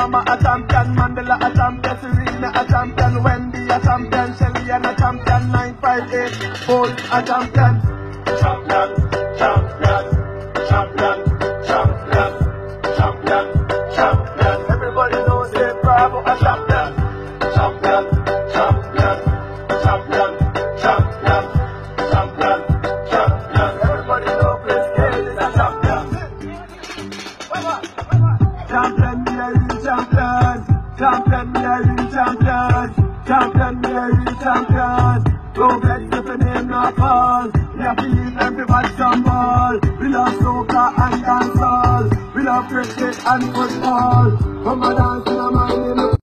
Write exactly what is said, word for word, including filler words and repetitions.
Obama a champion, Mandela a champion, Serena a champion, Wendy a champion, Shelly a champion, nine five eight, Bolt a champion. Champion, champion, champion, champion, champion, champion. Everybody knows they Bravo a champion. Champion, champion, champion, champion, champion, champion. Everybody knows Prince Gale is a champion. Champion, me a real champion. Champion, me a real champion. Champion, me a real champion. Don't vex if the name not called. We have to give everybody some ball. We love soca and dancehall. We love cricket and football. Come and dance in a mind in